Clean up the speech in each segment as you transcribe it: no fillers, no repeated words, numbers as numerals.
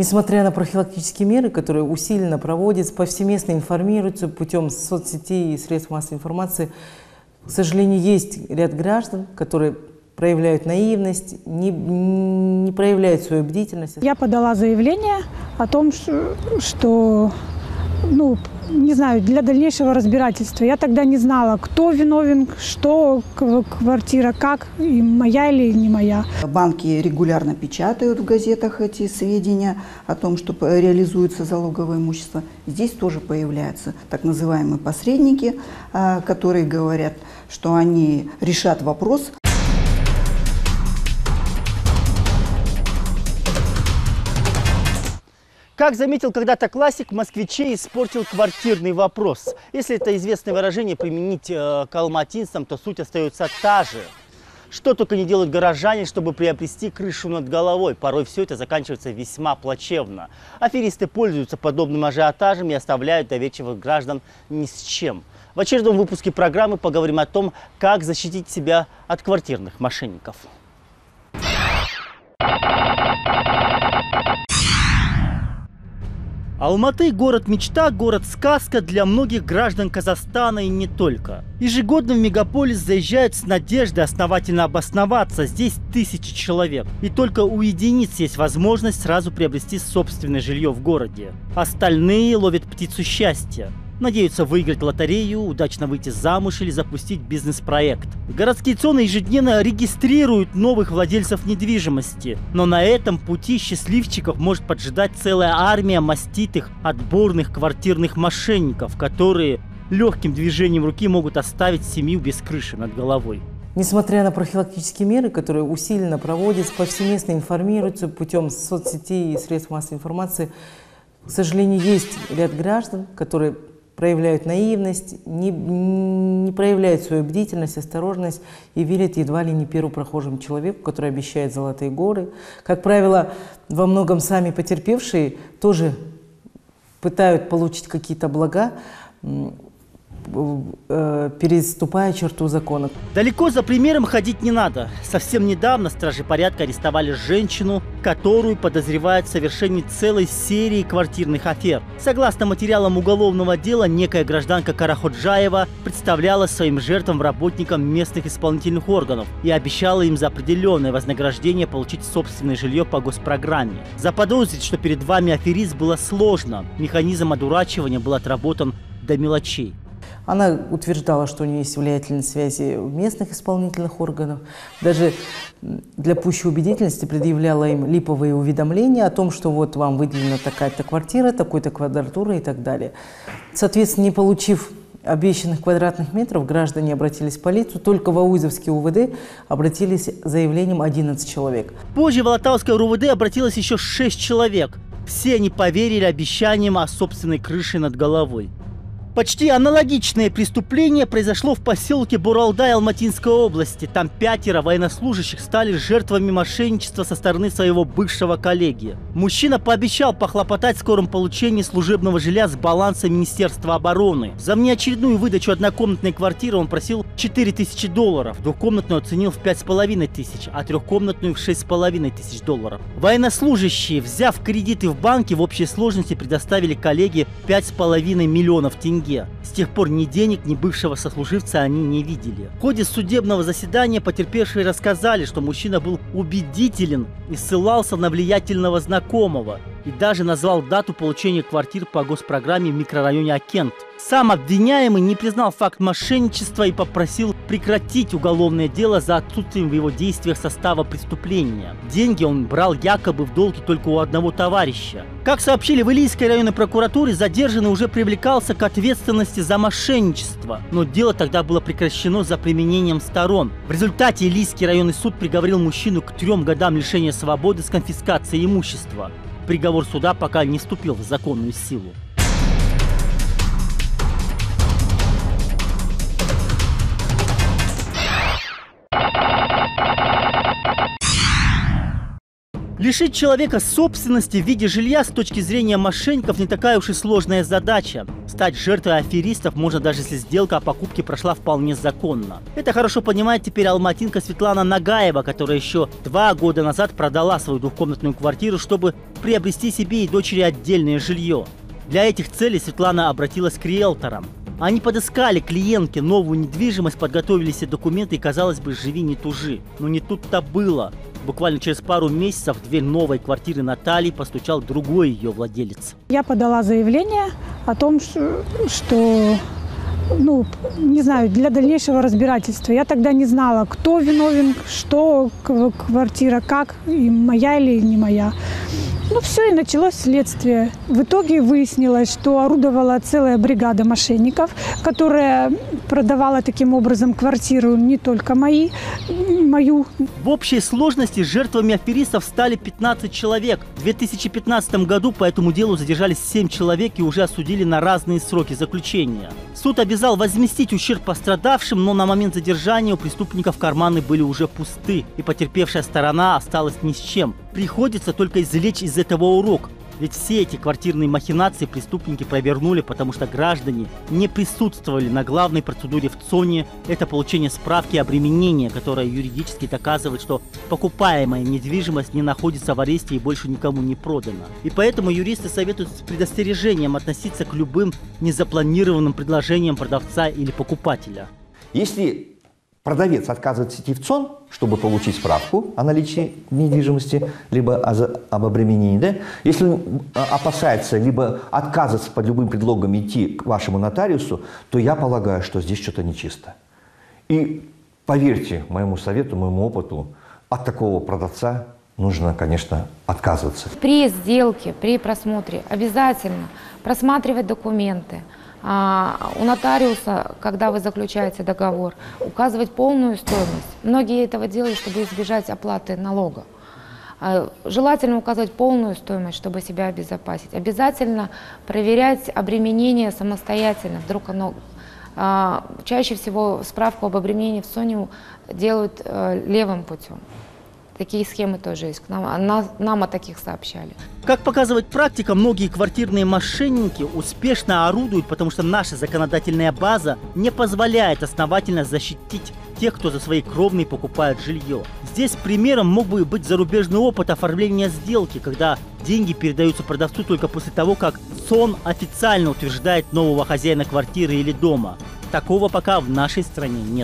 Несмотря на профилактические меры, которые усиленно проводятся, повсеместно информируются путем соцсетей и средств массовой информации, к сожалению, есть ряд граждан, которые проявляют наивность, не проявляют свою бдительность. Я подала заявление о том, что не знаю, для дальнейшего разбирательства. Я тогда не знала, кто виновен, что квартира, как, и моя или не моя. Банки регулярно печатают в газетах эти сведения о том, что реализуется залоговое имущество. Здесь тоже появляются так называемые посредники, которые говорят, что они решат вопрос. Как заметил когда-то классик, москвичей испортил квартирный вопрос. Если это известное выражение применить к алматинцам, то суть остается та же. Что только не делают горожане, чтобы приобрести крышу над головой. Порой все это заканчивается весьма плачевно. Аферисты пользуются подобным ажиотажем и оставляют доверчивых граждан ни с чем. В очередном выпуске программы поговорим о том, как защитить себя от квартирных мошенников. Алматы – город-мечта, город-сказка для многих граждан Казахстана и не только. Ежегодно в мегаполис заезжают с надеждой основательно обосноваться. Здесь тысячи человек. И только у единиц есть возможность сразу приобрести собственное жилье в городе. Остальные ловят птицу счастья. Надеются выиграть лотерею, удачно выйти замуж или запустить бизнес-проект. Городские ЦОНы ежедневно регистрируют новых владельцев недвижимости. Но на этом пути счастливчиков может поджидать целая армия маститых, отборных квартирных мошенников, которые легким движением руки могут оставить семью без крыши над головой. Несмотря на профилактические меры, которые усиленно проводятся, повсеместно информируются путем соцсетей и средств массовой информации, к сожалению, есть ряд граждан, которые проявляют наивность, не проявляют свою бдительность, осторожность и верят едва ли не первопрохожему человеку, который обещает золотые горы. Как правило, во многом сами потерпевшие тоже пытают получить какие-то блага, переступая черту закона. Далеко за примером ходить не надо. Совсем недавно стражи порядка арестовали женщину, которую подозревают в совершении целой серии квартирных афер. Согласно материалам уголовного дела, некая гражданка Караходжаева представляла своим жертвам работникам местных исполнительных органов и обещала им за определенное вознаграждение получить собственное жилье по госпрограмме. Заподозрить, что перед вами аферист, было сложно. Механизм одурачивания был отработан до мелочей. Она утверждала, что у нее есть влиятельные связи в местных исполнительных органах. Даже для пущей убедительности предъявляла им липовые уведомления о том, что вот вам выделена такая-то квартира, такой-то квадратура и так далее. Соответственно, не получив обещанных квадратных метров, граждане обратились в полицию. Только в Ауизовский УВД обратились с заявлением 11 человек. Позже в Алатауское РУВД обратилось еще 6 человек. Все они поверили обещаниям о собственной крыше над головой. Почти аналогичное преступление произошло в поселке Буралдай Алматинской области. Там 5 военнослужащих стали жертвами мошенничества со стороны своего бывшего коллеги. Мужчина пообещал похлопотать в скором получении служебного жилья с баланса Министерства обороны. За внеочередную выдачу однокомнатной квартиры он просил $4000, двухкомнатную оценил в $5500, а трехкомнатную в $6500. Военнослужащие, взяв кредиты в банке, в общей сложности предоставили коллеге 5,5 миллионов тенге. С тех пор ни денег, ни бывшего сослуживца они не видели. В ходе судебного заседания потерпевшие рассказали, что мужчина был убедителен и ссылался на влиятельного знакомого и даже назвал дату получения квартир по госпрограмме в микрорайоне Акент. Сам обвиняемый не признал факт мошенничества и попросил прекратить уголовное дело за отсутствием в его действиях состава преступления. Деньги он брал якобы в долг только у одного товарища. Как сообщили в Илийской районной прокуратуре, задержанный уже привлекался к ответственности за мошенничество, но дело тогда было прекращено за применением сторон. В результате Илийский районный суд приговорил мужчину к 3 годам лишения свободы с конфискацией имущества. Приговор суда пока не вступил в законную силу. Лишить человека собственности в виде жилья с точки зрения мошенников не такая уж и сложная задача. Стать жертвой аферистов можно даже если сделка о покупке прошла вполне законно. Это хорошо понимает теперь алматинка Светлана Нагаева, которая еще 2 года назад продала свою двухкомнатную квартиру, чтобы приобрести себе и дочери отдельное жилье. Для этих целей Светлана обратилась к риэлторам. Они подыскали клиентке новую недвижимость, подготовили все документы и, казалось бы, живи не тужи. Но не тут-то было. Буквально через пару месяцев в дверь новой квартиры Натальи постучал другой ее владелец. Я подала заявление о том, что не знаю, для дальнейшего разбирательства. Я тогда не знала, кто виновен, что квартира, как, и моя или не моя. Все, и началось следствие. В итоге выяснилось, что орудовала целая бригада мошенников, которая продавала таким образом квартиру не только мою. В общей сложности жертвами аферистов стали 15 человек. В 2015 году по этому делу задержались 7 человек и уже осудили на разные сроки заключения. Суд обязал возместить ущерб пострадавшим, но на момент задержания у преступников карманы были уже пусты, и потерпевшая сторона осталась ни с чем. Приходится только извлечь из этого урок. Ведь все эти квартирные махинации преступники провернули, потому что граждане не присутствовали на главной процедуре в ЦОНе. Это получение справки обременения, которая юридически доказывает, что покупаемая недвижимость не находится в аресте и больше никому не продана. И поэтому юристы советуют с предостережением относиться к любым незапланированным предложениям продавца или покупателя. Если продавец отказывается идти в ЦОН, чтобы получить справку о наличии недвижимости, либо об обременении, да? Если он опасается, либо отказывается под любым предлогом идти к вашему нотариусу, то я полагаю, что здесь что-то нечисто. И поверьте моему совету, моему опыту, от такого продавца нужно, конечно, отказываться. При сделке, при просмотре обязательно просматривать документы. У нотариуса, когда вы заключаете договор, указывать полную стоимость. Многие этого делают, чтобы избежать оплаты налога. Желательно указывать полную стоимость, чтобы себя обезопасить. Обязательно проверять обременение самостоятельно. Вдруг оно... Чаще всего справку об обременении в ЦОНе делают левым путем. Такие схемы тоже есть. Нам о таких сообщали. Как показывает практика, многие квартирные мошенники успешно орудуют, потому что наша законодательная база не позволяет основательно защитить тех, кто за свои кровные покупает жилье. Здесь примером мог бы быть зарубежный опыт оформления сделки, когда деньги передаются продавцу только после того, как ЦОН официально утверждает нового хозяина квартиры или дома. Такого пока в нашей стране нет.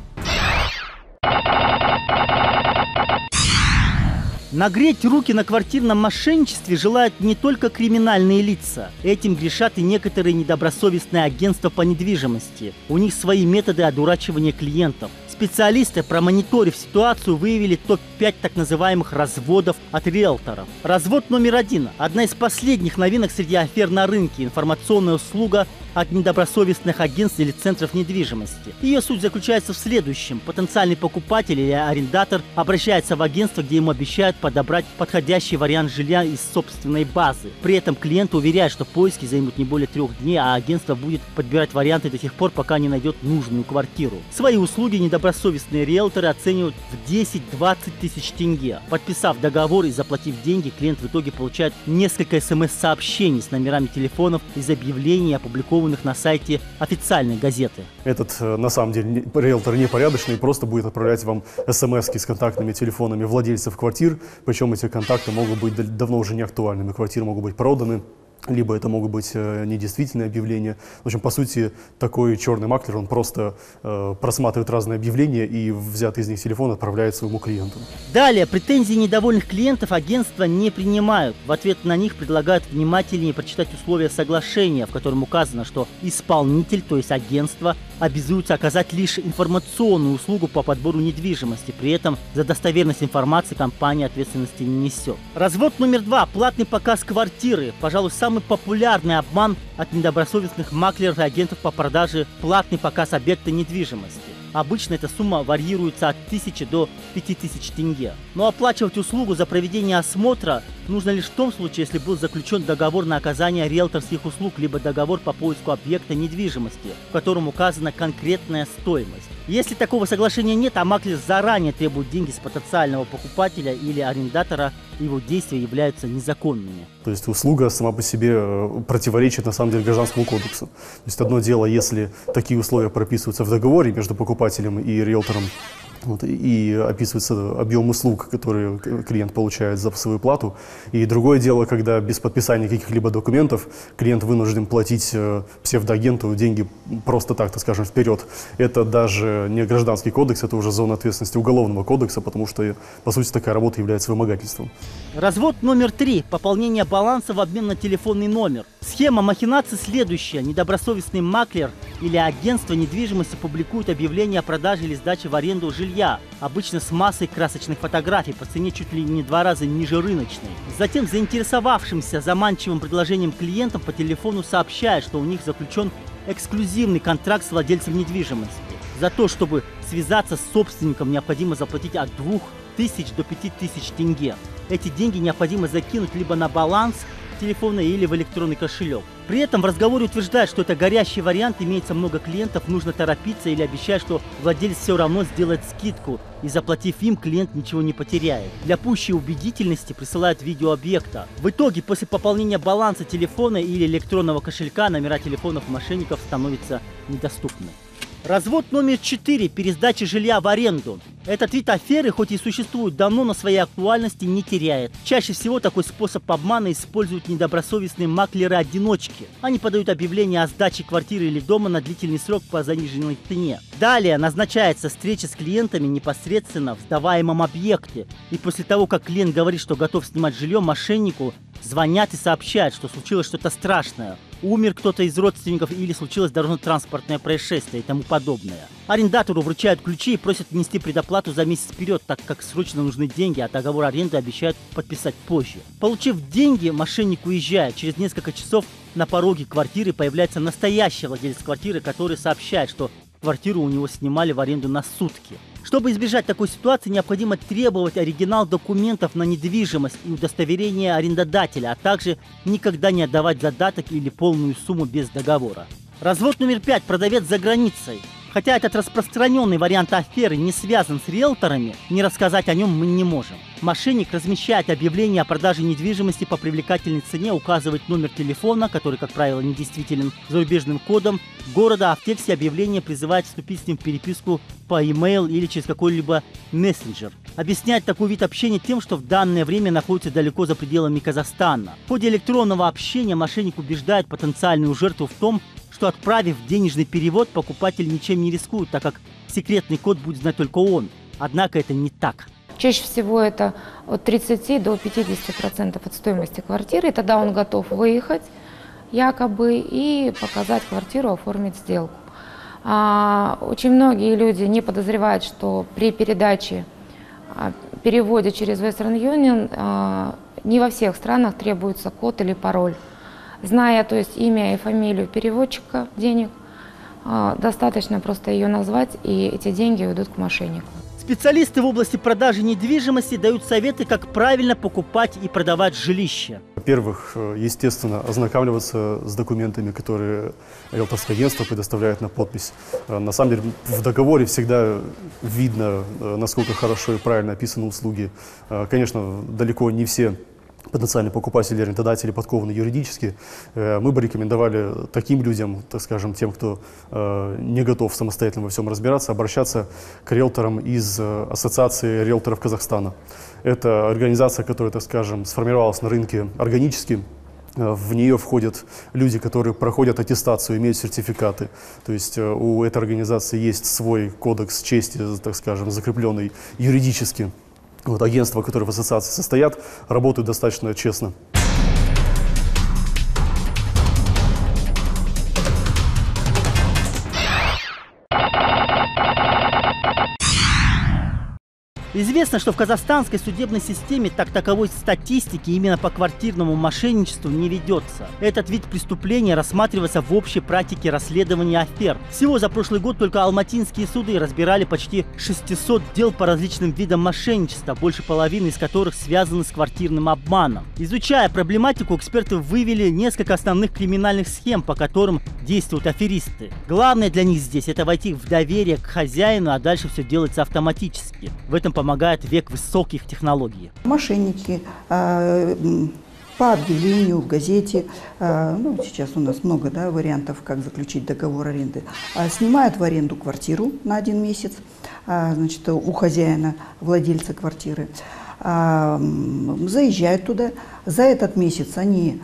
Нагреть руки на квартирном мошенничестве желают не только криминальные лица. Этим грешат и некоторые недобросовестные агентства по недвижимости. У них свои методы одурачивания клиентов. Специалисты, промониторив ситуацию, выявили топ-5 так называемых разводов от риэлторов. Развод номер 1. Одна из последних новинок среди афер на рынке. Информационная услуга от недобросовестных агентств или центров недвижимости. Ее суть заключается в следующем. Потенциальный покупатель или арендатор обращается в агентство, где ему обещают подобрать подходящий вариант жилья из собственной базы. При этом клиент уверяет, что поиски займут не более 3 дней, а агентство будет подбирать варианты до тех пор, пока не найдет нужную квартиру. Свои услуги недобросовестные риэлторы оценивают в 10-20 тысяч тенге. Подписав договор и заплатив деньги, клиент в итоге получает несколько смс-сообщений с номерами телефонов из объявлений, опубликованных на сайте официальной газеты. Этот, на самом деле, риэлтор непорядочный, просто будет отправлять вам смс-ки с контактными телефонами владельцев квартир, причем эти контакты могут быть давно уже не актуальными, квартиры могут быть проданы, либо это могут быть недействительные объявления. В общем, по сути, такой черный маклер, он просто просматривает разные объявления и взятый из них телефон отправляет своему клиенту. Далее, претензии недовольных клиентов агентства не принимают. В ответ на них предлагают внимательнее прочитать условия соглашения, в котором указано, что исполнитель, то есть агентство, обязуется оказать лишь информационную услугу по подбору недвижимости. При этом за достоверность информации компания ответственности не несет. Развод номер 2. Платный показ квартиры. Пожалуй, самый популярный обман от недобросовестных маклеров и агентов по продаже – платный показ объекта недвижимости. Обычно эта сумма варьируется от 1000 до 5000 тенге. Но оплачивать услугу за проведение осмотра нужно лишь в том случае, если был заключен договор на оказание риэлторских услуг, либо договор по поиску объекта недвижимости, в котором указана конкретная стоимость. Если такого соглашения нет, а маклер заранее требует деньги с потенциального покупателя или арендатора, его действия являются незаконными. То есть услуга сама по себе противоречит на самом деле Гражданскому кодексу. То есть одно дело, если такие условия прописываются в договоре между покупателем и риэлтором, и описывается объем услуг, которые клиент получает за свою плату. И другое дело, когда без подписания каких-либо документов клиент вынужден платить псевдоагенту деньги просто так, так скажем, вперед. Это даже не Гражданский кодекс, это уже зона ответственности Уголовного кодекса, потому что, по сути, такая работа является вымогательством. Развод номер 3. Пополнение баланса в обмен на телефонный номер. Схема махинации следующая. Недобросовестный маклер или агентство недвижимости публикует объявление о продаже или сдаче в аренду жилья, обычно с массой красочных фотографий по цене чуть ли не в 2 раза ниже рыночной. Затем заинтересовавшимся заманчивым предложением клиентам по телефону сообщает, что у них заключен эксклюзивный контракт с владельцем недвижимости. За то, чтобы связаться с собственником, необходимо заплатить от 2000 до 5000 тенге. Эти деньги необходимо закинуть либо на баланс телефона или в электронный кошелек. При этом в разговоре утверждает, что это горящий вариант, имеется много клиентов, нужно торопиться, или обещает, что владелец все равно сделает скидку, и заплатив им, клиент ничего не потеряет. Для пущей убедительности присылают видео объекта. В итоге, после пополнения баланса телефона или электронного кошелька, номера телефонов мошенников становятся недоступны. Развод номер 4. Пересдача жилья в аренду. Этот вид аферы, хоть и существует давно, но своей актуальности не теряет. Чаще всего такой способ обмана используют недобросовестные маклеры-одиночки. Они подают объявление о сдаче квартиры или дома на длительный срок по заниженной цене. Далее назначается встреча с клиентами непосредственно в сдаваемом объекте. И после того, как клиент говорит, что готов снимать жилье, мошеннику звонят и сообщают, что случилось что-то страшное. Умер кто-то из родственников или случилось дорожно-транспортное происшествие и тому подобное. Арендатору вручают ключи и просят внести предоплату за месяц вперед, так как срочно нужны деньги, а договор аренды обещают подписать позже. Получив деньги, мошенник уезжает. Через несколько часов на пороге квартиры появляется настоящий владелец квартиры, который сообщает, что квартиру у него снимали в аренду на сутки. Чтобы избежать такой ситуации, необходимо требовать оригинал документов на недвижимость и удостоверение арендодателя, а также никогда не отдавать задаток или полную сумму без договора. Развод номер 5. Продавец за границей. Хотя этот распространенный вариант аферы не связан с риэлторами, не рассказать о нем мы не можем. Мошенник размещает объявление о продаже недвижимости по привлекательной цене, указывает номер телефона, который, как правило, недействителен, зарубежным кодом города, а в тексте объявления призывает вступить с ним в переписку по e-mail или через какой-либо мессенджер. Объясняет такой вид общения тем, что в данное время находится далеко за пределами Казахстана. В ходе электронного общения мошенник убеждает потенциальную жертву в том, что, отправив денежный перевод, покупатель ничем не рискует, так как секретный код будет знать только он. Однако это не так. Чаще всего это от 30 до 50% от стоимости квартиры, и тогда он готов выехать якобы и показать квартиру, оформить сделку. Очень многие люди не подозревают, что при переводе через Western Union не во всех странах требуется код или пароль. Зная, то есть, имя и фамилию переводчика денег, достаточно просто ее назвать, и эти деньги уйдут к мошеннику. Специалисты в области продажи недвижимости дают советы, как правильно покупать и продавать жилище. Во-первых, естественно, ознакомливаться с документами, которые риэлторское агентство предоставляет на подпись. На самом деле, в договоре всегда видно, насколько хорошо и правильно описаны услуги. Конечно, далеко не все потенциальные покупатели, арендодатели подкованы юридически. Мы бы рекомендовали таким людям, так скажем, тем, кто не готов самостоятельно во всем разбираться, обращаться к риэлторам из Ассоциации риэлторов Казахстана. Это организация, которая, так скажем, сформировалась на рынке органически. В нее входят люди, которые проходят аттестацию, имеют сертификаты. То есть у этой организации есть свой кодекс чести, так скажем, закрепленный юридически. Вот, агентства, которые в ассоциации состоят, работают достаточно честно. Известно, что в казахстанской судебной системе таковой статистики именно по квартирному мошенничеству не ведется. Этот вид преступления рассматривается в общей практике расследования афер. Всего за прошлый год только алматинские суды разбирали почти 600 дел по различным видам мошенничества, больше половины из которых связаны с квартирным обманом. Изучая проблематику, эксперты вывели несколько основных криминальных схем, по которым действуют аферисты. Главное для них здесь – это войти в доверие к хозяину, а дальше все делается автоматически. В этом помогает век высоких технологий. Мошенники по объявлению в газете, сейчас у нас много вариантов, как заключить договор аренды, снимают в аренду квартиру на 1 месяц, у хозяина, владельца квартиры, заезжают туда. За этот месяц они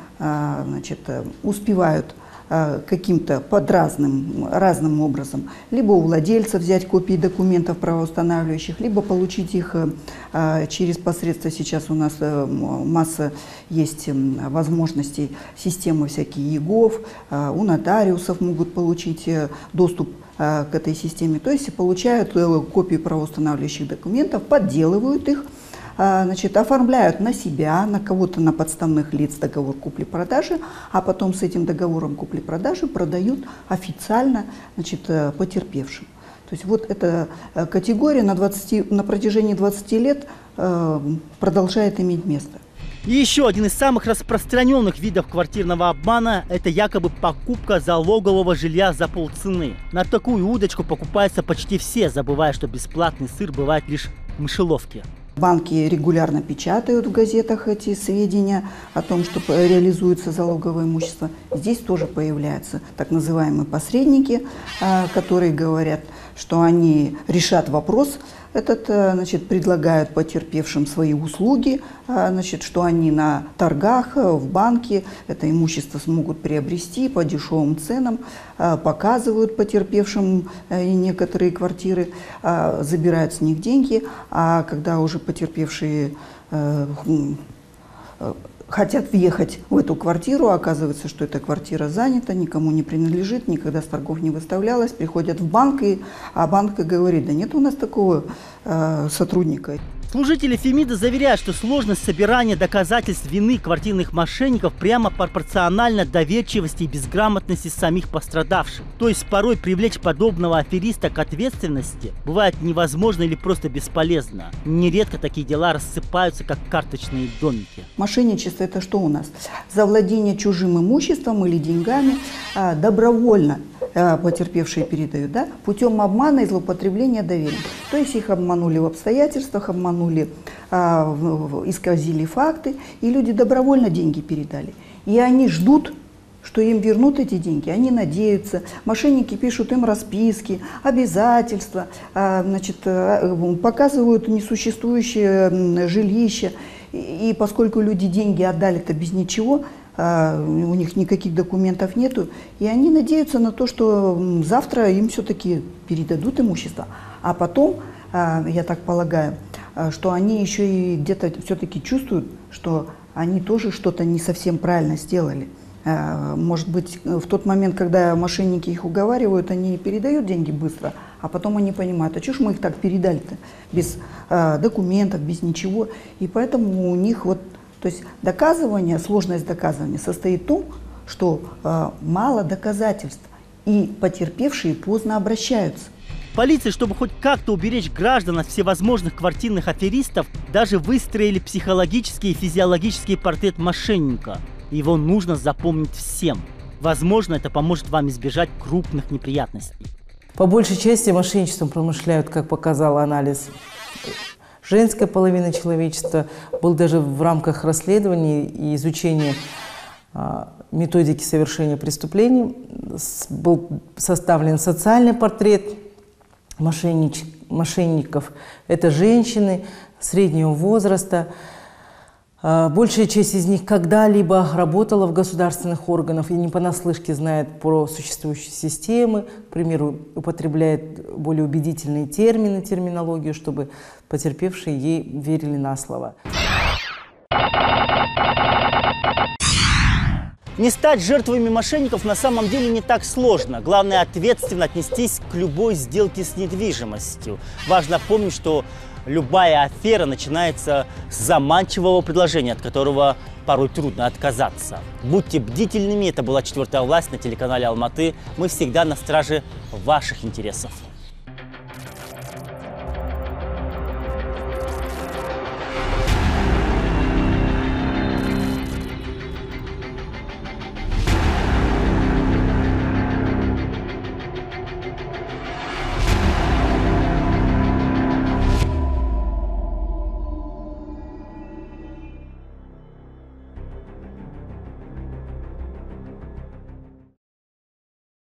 успевают каким-то под разным образом, либо у владельца взять копии документов правоустанавливающих, либо получить их через посредство, сейчас у нас масса есть возможностей, системы всякие ЕГОВ, у нотариусов могут получить доступ к этой системе, то есть получают копии правоустанавливающих документов, подделывают их, оформляют на себя, на кого-то, на подставных лиц договор купли-продажи, а потом с этим договором купли-продажи продают официально потерпевшим. То есть вот эта категория на протяжении 20 лет продолжает иметь место. И еще один из самых распространенных видов квартирного обмана – это якобы покупка залогового жилья за полцены. На такую удочку покупаются почти все, забывая, что бесплатный сыр бывает лишь в мышеловке. Банки регулярно печатают в газетах эти сведения о том, что реализуется залоговое имущество. Здесь тоже появляются так называемые посредники, которые говорят, что они решат вопрос этот, предлагают потерпевшим свои услуги, что они на торгах, в банке это имущество смогут приобрести по дешевым ценам, показывают потерпевшим некоторые квартиры, забирают с них деньги, а когда уже потерпевшие хотят въехать в эту квартиру, оказывается, что эта квартира занята, никому не принадлежит, никогда с торгов не выставлялась, приходят в банк, а банк говорит: да нет у нас такого сотрудника. Служители Фемида заверяют, что сложность собирания доказательств вины квартирных мошенников прямо пропорциональна доверчивости и безграмотности самих пострадавших. То есть порой привлечь подобного афериста к ответственности бывает невозможно или просто бесполезно. Нередко такие дела рассыпаются, как карточные домики. Мошенничество – это что у нас? Завладение чужим имуществом или деньгами добровольно потерпевшие передают, путем обмана и злоупотребления доверия. То есть их обманули в обстоятельствах, обманули, исказили факты, и люди добровольно деньги передали. И они ждут, что им вернут эти деньги, они надеются. Мошенники пишут им расписки, обязательства, показывают несуществующее жилище. И поскольку люди деньги отдали-то без ничего, у них никаких документов нету, и они надеются на то, что завтра им все-таки передадут имущество. А потом, я так полагаю, что они еще и где-то все-таки чувствуют, что они тоже что-то не совсем правильно сделали. Может быть, в тот момент, когда мошенники их уговаривают, они передают деньги быстро, а потом они понимают: а что ж мы их так передали-то, без документов, без ничего. И поэтому у них то есть доказывание, сложность доказывания состоит в том, что мало доказательств, и потерпевшие поздно обращаются. Полиция, чтобы хоть как-то уберечь граждан от всевозможных квартирных аферистов, даже выстроили психологический и физиологический портрет мошенника. Его нужно запомнить всем. Возможно, это поможет вам избежать крупных неприятностей. По большей части мошенничеством промышляют, как показал анализ, женская половина человечества. Был даже в рамках расследований и изучения методики совершения преступлений был составлен социальный портрет мошенников. Это женщины среднего возраста. Большая часть из них когда-либо работала в государственных органах и не понаслышке знает про существующие системы, к примеру, употребляет более убедительные термины, терминологию, чтобы потерпевшие ей верили на слово. Не стать жертвами мошенников на самом деле не так сложно. Главное, ответственно отнестись к любой сделке с недвижимостью. Важно помнить, что Любая афера начинается с заманчивого предложения, от которого порой трудно отказаться. Будьте бдительными. Это была «Четвертая власть» на телеканале Алматы. Мы всегда на страже ваших интересов.